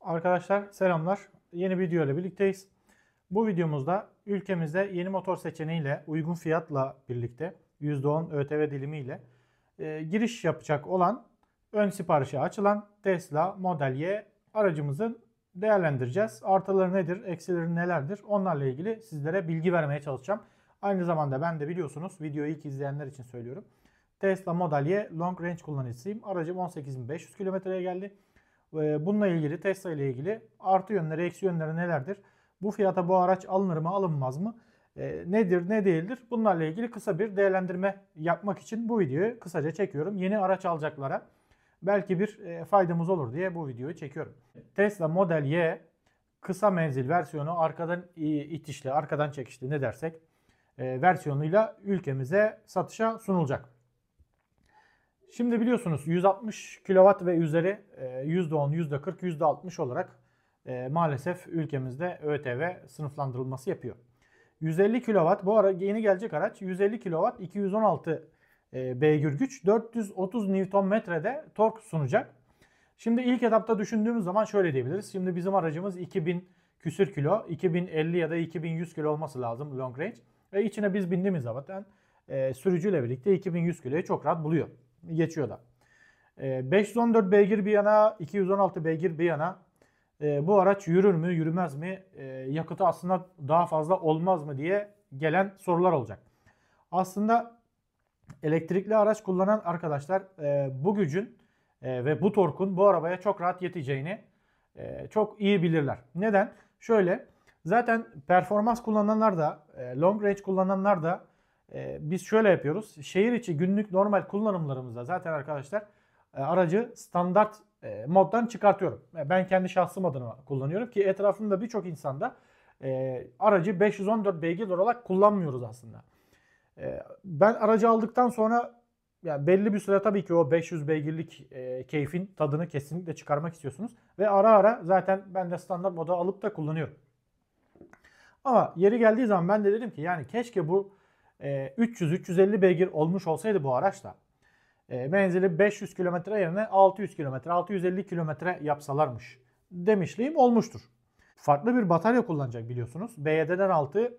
Arkadaşlar selamlar. Yeni bir video ile birlikteyiz. Bu videomuzda ülkemizde yeni motor seçeneğiyle uygun fiyatla birlikte %10 ÖTV dilimiyle giriş yapacak olan ön siparişe açılan Tesla Model Y aracımızın değerlendireceğiz. Artıları nedir, eksileri nelerdir onlarla ilgili sizlere bilgi vermeye çalışacağım. Aynı zamanda ben de biliyorsunuz videoyu ilk izleyenler için söylüyorum. Tesla Model Y Long Range kullanıcısıyım. Aracım 18.500 kilometreye geldi. Bununla ilgili, Tesla ile ilgili artı yönleri, eksi yönleri nelerdir? Bu fiyata bu araç alınır mı, alınmaz mı? Nedir, ne değildir? Bunlarla ilgili kısa bir değerlendirme yapmak için bu videoyu kısaca çekiyorum. Yeni araç alacaklara belki bir faydamız olur diye bu videoyu çekiyorum. Tesla Model Y kısa menzil versiyonu arkadan itişli, arkadan çekişli ne dersek versiyonuyla ülkemize satışa sunulacak. Şimdi biliyorsunuz 160 kW ve üzeri %10, %40, %60 olarak maalesef ülkemizde ÖTV sınıflandırılması yapıyor. 150 kW bu ara yeni gelecek araç 150 kW 216 beygir güç 430 Nm'de tork sunacak. Şimdi ilk etapta düşündüğümüz zaman şöyle diyebiliriz. Şimdi bizim aracımız 2000 küsür kilo, 2050 ya da 2100 kilo olması lazım long range. Ve içine biz bindiğimiz zaman sürücüyle birlikte 2100 kiloyu çok rahat buluyor. Geçiyor da. 514 beygir bir yana, 216 beygir bir yana. Bu araç yürür mü, yürümez mi? Yakıtı aslında daha fazla olmaz mı diye gelen sorular olacak. Aslında elektrikli araç kullanan arkadaşlar bu gücün ve bu torkun bu arabaya çok rahat yeteceğini çok iyi bilirler. Neden? Şöyle, zaten performans kullananlar da, long range kullananlar da biz şöyle yapıyoruz. Şehir içi günlük normal kullanımlarımızda zaten arkadaşlar aracı standart moddan çıkartıyorum. Ben kendi şahsım adına kullanıyorum ki etrafımda birçok insanda aracı 514 beygir olarak kullanmıyoruz aslında. Ben aracı aldıktan sonra yani belli bir süre tabii ki o 500 beygirlik keyfin tadını kesinlikle çıkarmak istiyorsunuz. Ve ara ara zaten ben de standart moda alıp da kullanıyorum. Ama yeri geldiği zaman ben de dedim ki yani keşke bu 300-350 beygir olmuş olsaydı bu araçla menzili 500 kilometre yerine 600 kilometre, 650 kilometre yapsalarmış demişliğim olmuştur. Farklı bir batarya kullanacak biliyorsunuz. BYD'den altı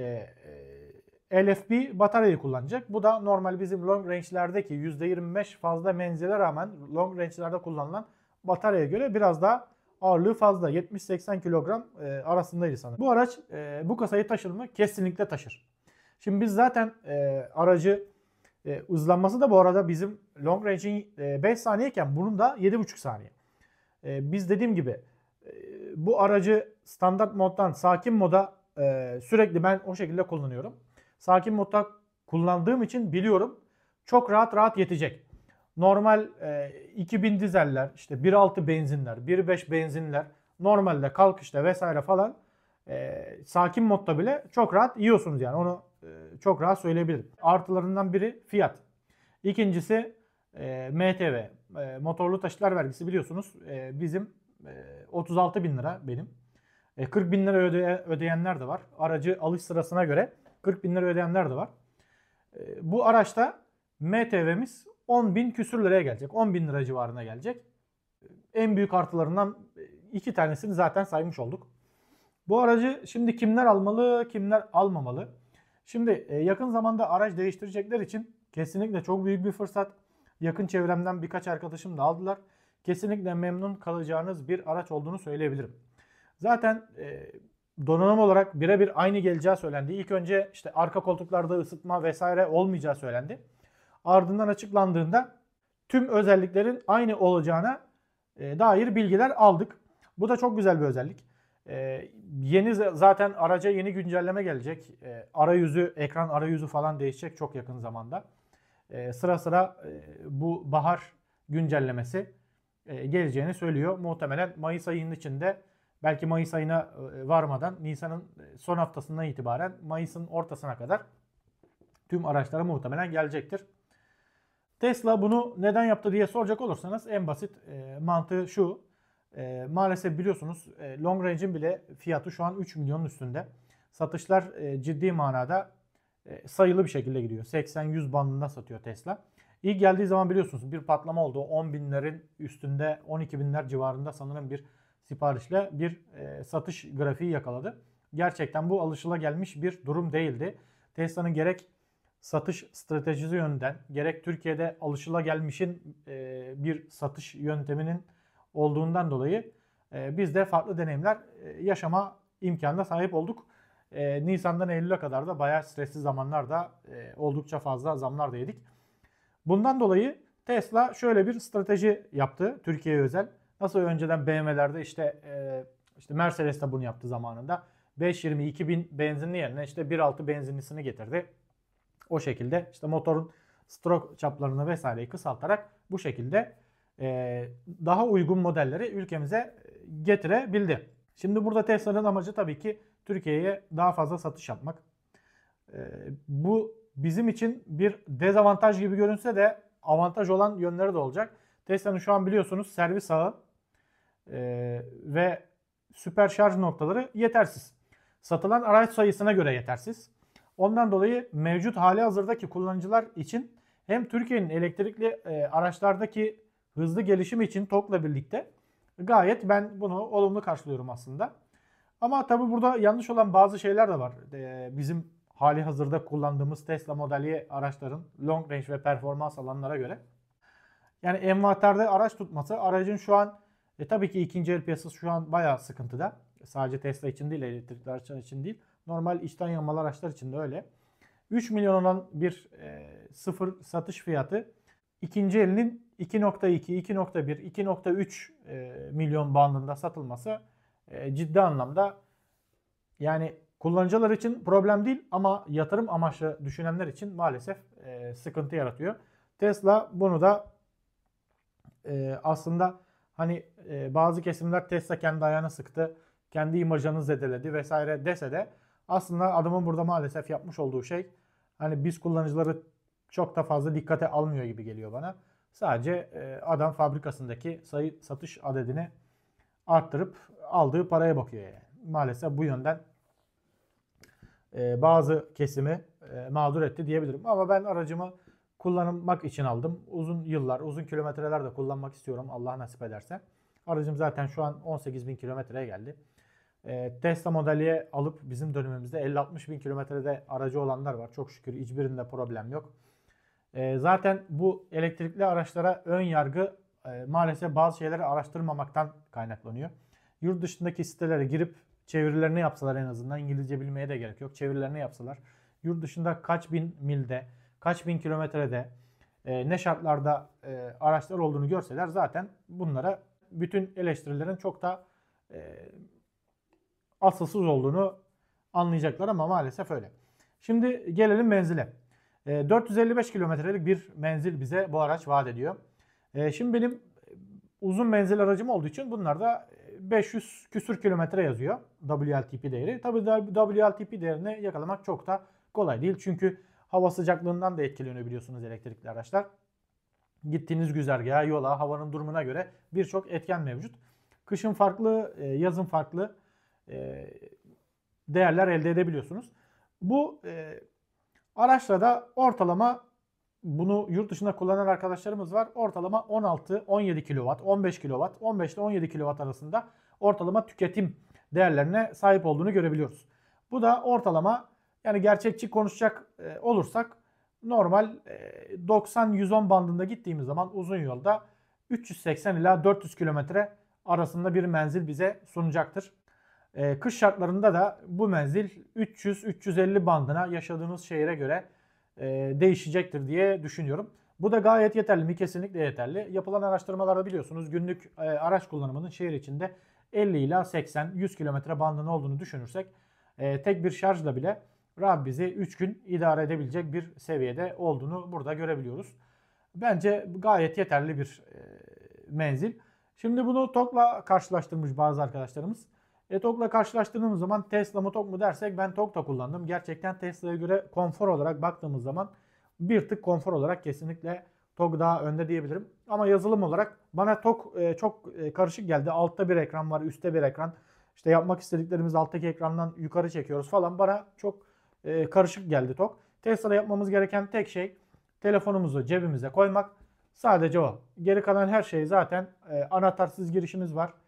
LFP bataryayı kullanacak. Bu da normal bizim long range'lerdeki %25 fazla menzile rağmen long range'lerde kullanılan bataryaya göre biraz daha ağırlığı fazla. 70-80 kilogram arasındaydı sanırım. Bu araç bu kasayı taşır mı? Kesinlikle taşır. Şimdi biz zaten aracı hızlanması da bu arada bizim long range'in 5 saniyeyken bunun da 7,5 saniye. Biz dediğim gibi bu aracı standart moddan sakin moda sürekli ben o şekilde kullanıyorum. Sakin modda kullandığım için biliyorum çok rahat yetecek. Normal 2000 dizeller, işte 1.6 benzinler, 1.5 benzinler normalde kalkışta vesaire falan sakin modda bile çok rahat yiyorsunuz yani onu çok rahat söyleyebilirim. Artılarından biri fiyat. İkincisi MTV, motorlu taşıtlar vergisi biliyorsunuz bizim 36 bin lira benim. 40 bin lira ödeyenler de var. Aracı alış sırasına göre 40 bin lira ödeyenler de var. Bu araçta MTV'miz 10 bin küsür liraya gelecek. 10 bin lira civarına gelecek. En büyük artılarından iki tanesini zaten saymış olduk. Bu aracı şimdi kimler almalı, kimler almamalı? Şimdi yakın zamanda araç değiştirecekler için kesinlikle çok büyük bir fırsat. Yakın çevremden birkaç arkadaşım da aldılar. Kesinlikle memnun kalacağınız bir araç olduğunu söyleyebilirim. Zaten donanım olarak birebir aynı geleceği söylendi. İlk önce işte arka koltuklarda ısıtma vesaire olmayacağı söylendi. Ardından açıklandığında tüm özelliklerin aynı olacağına dair bilgiler aldık. Bu da çok güzel bir özellik. Yeni zaten araca yeni güncelleme gelecek. Arayüzü, ekran arayüzü falan değişecek çok yakın zamanda. Sıra sıra bu bahar güncellemesi geleceğini söylüyor. Muhtemelen Mayıs ayının içinde belki Mayıs ayına varmadan Nisan'ın son haftasından itibaren Mayıs'ın ortasına kadar tüm araçlara muhtemelen gelecektir. Tesla bunu neden yaptı diye soracak olursanız en basit mantığı şu. Maalesef biliyorsunuz long range'in bile fiyatı şu an 3 milyonun üstünde. Satışlar ciddi manada sayılı bir şekilde gidiyor. 80-100 bandında satıyor Tesla. İlk geldiği zaman biliyorsunuz bir patlama oldu. 10 binlerin üstünde 12 binler civarında sanırım bir siparişle bir satış grafiği yakaladı. Gerçekten bu alışılagelmiş bir durum değildi. Tesla'nın gerek satış stratejisi yönünden gerek Türkiye'de alışılagelmişin bir satış yönteminin olduğundan dolayı biz de farklı deneyimler yaşama imkanına sahip olduk. Nisan'dan Eylül'e kadar da bayağı stresli zamanlarda oldukça fazla zamlar da yedik. Bundan dolayı Tesla şöyle bir strateji yaptı Türkiye'ye özel. Nasıl önceden BMW'lerde işte Mercedes de bunu yaptı zamanında. 520 2000 benzinli yerine işte 1.6 benzinlisini getirdi. O şekilde işte motorun stroke çaplarını vesaireyi kısaltarak bu şekilde daha uygun modelleri ülkemize getirebildi. Şimdi burada Tesla'nın amacı tabii ki Türkiye'ye daha fazla satış yapmak. Bu bizim için bir dezavantaj gibi görünse de avantaj olan yönleri de olacak. Tesla'nın şu an biliyorsunuz servis ağı ve süper şarj noktaları yetersiz. Satılan araç sayısına göre yetersiz. Ondan dolayı mevcut hali hazırdaki kullanıcılar için hem Türkiye'nin elektrikli araçlardaki hızlı gelişimi için TOGG'la birlikte gayet ben bunu olumlu karşılıyorum aslında. Ama tabi burada yanlış olan bazı şeyler de var. Bizim hali hazırda kullandığımız Tesla Model Y araçların long range ve performans alanlara göre. Yani envanterde araç tutması aracın şu an tabii ki ikinci el piyasası şu an bayağı sıkıntıda. Sadece Tesla için değil, elektrikli araçlar için değil. Normal içten yanmalı araçlar için de öyle. 3 milyon olan bir sıfır satış fiyatı ikinci elinin 2.2, 2.1, 2.3 milyon bandında satılması ciddi anlamda yani kullanıcılar için problem değil ama yatırım amaçlı düşünenler için maalesef sıkıntı yaratıyor. Tesla bunu da aslında hani bazı kesimler Tesla kendi ayağını sıktı, kendi imajını zedeledi vesaire dese de aslında adamın burada maalesef yapmış olduğu şey hani biz kullanıcıları çok da fazla dikkate almıyor gibi geliyor bana. Sadece adam fabrikasındaki satış adedini arttırıp aldığı paraya bakıyor yani. Maalesef bu yönden bazı kesimi mağdur etti diyebilirim. Ama ben aracımı kullanmak için aldım. Uzun yıllar, uzun kilometreler de kullanmak istiyorum Allah nasip ederse. Aracım zaten şu an 18.000 kilometreye geldi. Tesla Model Y alıp bizim dönemimizde 50-60 bin kilometrede aracı olanlar var. Çok şükür hiçbirinde problem yok. Zaten bu elektrikli araçlara ön yargı maalesef bazı şeyleri araştırmamaktan kaynaklanıyor. Yurt dışındaki sitelere girip çevirilerini yapsalar en azından İngilizce bilmeye de gerek yok. Çevirilerini yapsalar. Yurt dışında kaç bin milde, kaç bin kilometrede ne şartlarda araçlar olduğunu görseler zaten bunlara bütün eleştirilerin çok da asılsız olduğunu anlayacaklar ama maalesef öyle. Şimdi gelelim menzile. 455 kilometrelik bir menzil bize bu araç vaat ediyor. Şimdi benim uzun menzil aracım olduğu için bunlarda 500 küsür kilometre yazıyor WLTP değeri. Tabii WLTP değerini yakalamak çok da kolay değil. Çünkü hava sıcaklığından da etkileniyor biliyorsunuz elektrikli araçlar. Gittiğiniz güzergaha, yola, havanın durumuna göre birçok etken mevcut. Kışın farklı, yazın farklı değerler elde edebiliyorsunuz. Bu araçla da ortalama bunu yurt dışında kullanan arkadaşlarımız var. Ortalama 16-17 kW, 15 kW, 15 ile 17 kW arasında ortalama tüketim değerlerine sahip olduğunu görebiliyoruz. Bu da ortalama yani gerçekçi konuşacak olursak normal 90-110 bandında gittiğimiz zaman uzun yolda 380 ila 400 kilometre arasında bir menzil bize sunacaktır. Kış şartlarında da bu menzil 300-350 bandına yaşadığınız şehire göre değişecektir diye düşünüyorum. Bu da gayet yeterli mi? Kesinlikle yeterli. Yapılan araştırmalarda biliyorsunuz günlük araç kullanımının şehir içinde 50 ila 80-100 kilometre bandında olduğunu düşünürsek tek bir şarjla bile rahat bizi 3 gün idare edebilecek bir seviyede olduğunu burada görebiliyoruz. Bence gayet yeterli bir menzil. Şimdi bunu TOGG'la karşılaştırmış bazı arkadaşlarımız. TOGG'la karşılaştırdığımız zaman Tesla mı TOGG mu dersek ben TOGG da kullandım. Gerçekten Tesla'ya göre konfor olarak baktığımız zaman bir tık konfor olarak kesinlikle TOGG daha önde diyebilirim. Ama yazılım olarak bana TOGG çok karışık geldi. Altta bir ekran var, üstte bir ekran. İşte yapmak istediklerimizi alttaki ekrandan yukarı çekiyoruz falan. Bana çok karışık geldi TOGG. Tesla'da yapmamız gereken tek şey telefonumuzu cebimize koymak. Sadece o. Geri kalan her şey zaten anahtarsız girişimiz var.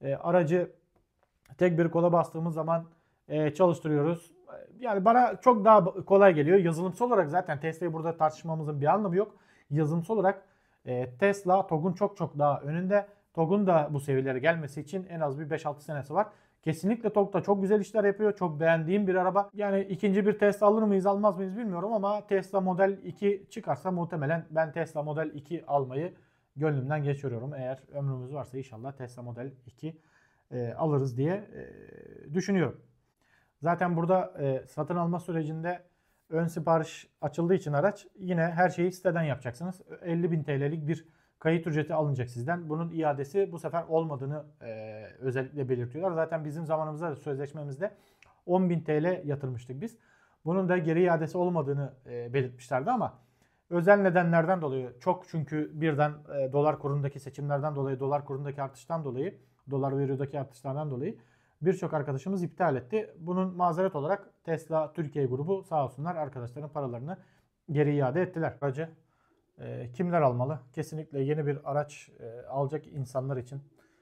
Aracı tek bir kola bastığımız zaman çalıştırıyoruz. Yani bana çok daha kolay geliyor. Yazılımsal olarak zaten Tesla'yı burada tartışmamızın bir anlamı yok. Yazılımsal olarak Tesla TOG'un çok çok daha önünde. TOG'un da bu seviyelere gelmesi için en az bir 5-6 senesi var. Kesinlikle TOG da çok güzel işler yapıyor. Çok beğendiğim bir araba. Yani ikinci bir Tesla alır mıyız almaz mıyız bilmiyorum ama Tesla Model 2 çıkarsa muhtemelen ben Tesla Model 2 almayı gönlümden geçiriyorum. Eğer ömrümüz varsa inşallah Tesla Model 2 alırız diye düşünüyorum. Zaten burada satın alma sürecinde ön sipariş açıldığı için araç yine her şeyi siteden yapacaksınız. 50.000 TL'lik bir kayıt ücreti alınacak sizden. Bunun iadesi bu sefer olmadığını özellikle belirtiyorlar. Zaten bizim zamanımızda da sözleşmemizde 10.000 TL yatırmıştık biz. Bunun da geri iadesi olmadığını belirtmişlerdi ama özel nedenlerden dolayı çok çünkü birden dolar kurundaki seçimlerden dolayı, dolar kurundaki artıştan dolayı, dolar ve eurodaki artışlardan dolayı birçok arkadaşımız iptal etti. Bunun mazeret olarak Tesla Türkiye grubu sağ olsunlar arkadaşların paralarını geri iade ettiler. Aracı kimler almalı? Kesinlikle yeni bir araç alacak insanlar için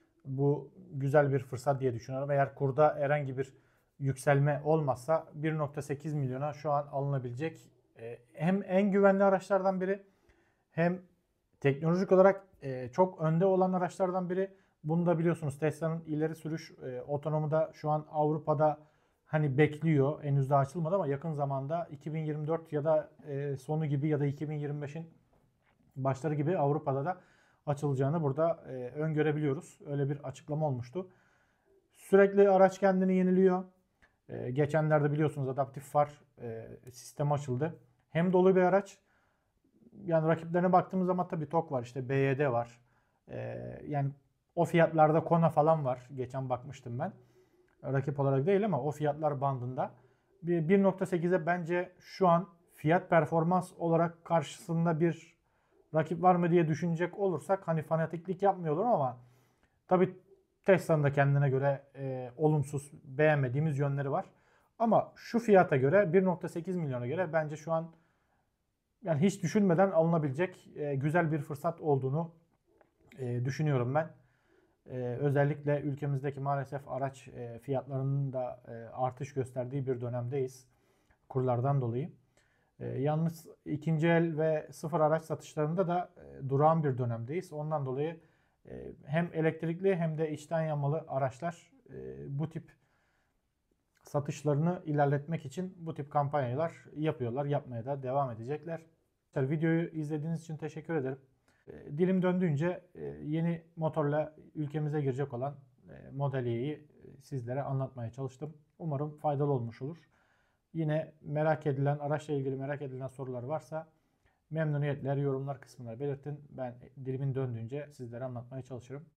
bu güzel bir fırsat diye düşünüyorum. Eğer kurda herhangi bir yükselme olmazsa 1.8 milyona şu an alınabilecek hem en güvenli araçlardan biri hem teknolojik olarak çok önde olan araçlardan biri. Bunu da biliyorsunuz Tesla'nın ileri sürüş otonomu da şu an Avrupa'da hani bekliyor. Henüz daha açılmadı ama yakın zamanda 2024 ya da sonu gibi ya da 2025'in başları gibi Avrupa'da da açılacağını burada öngörebiliyoruz. Öyle bir açıklama olmuştu. Sürekli araç kendini yeniliyor. Geçenlerde biliyorsunuz adaptif far sistemi açıldı. Hem dolu bir araç. Yani rakiplerine baktığımız zaman tabii TOG var, işte BYD var. Yani o fiyatlarda Kona falan var. Geçen bakmıştım ben. Rakip olarak değil ama o fiyatlar bandında. 1.8'e bence şu an fiyat performans olarak karşısında bir rakip var mı diye düşünecek olursak hani fanatiklik yapmıyorlar ama tabii Tesla'nın da kendine göre olumsuz beğenmediğimiz yönleri var. Ama şu fiyata göre 1.8 milyona göre bence şu an yani hiç düşünmeden alınabilecek güzel bir fırsat olduğunu düşünüyorum ben. Özellikle ülkemizdeki maalesef araç fiyatlarının da artış gösterdiği bir dönemdeyiz kurlardan dolayı. Yalnız ikinci el ve sıfır araç satışlarında da durağan bir dönemdeyiz. Ondan dolayı hem elektrikli hem de içten yanmalı araçlar bu tip satışlarını ilerletmek için bu tip kampanyalar yapıyorlar. Yapmaya da devam edecekler. Videoyu izlediğiniz için teşekkür ederim. Dilim döndüğünce yeni motorla ülkemize girecek olan Model Y'yi sizlere anlatmaya çalıştım. Umarım faydalı olmuş olur. Yine merak edilen, araçla ilgili merak edilen sorular varsa memnuniyetle yorumlar kısmına belirtin. Ben dilimin döndüğünce sizlere anlatmaya çalışırım.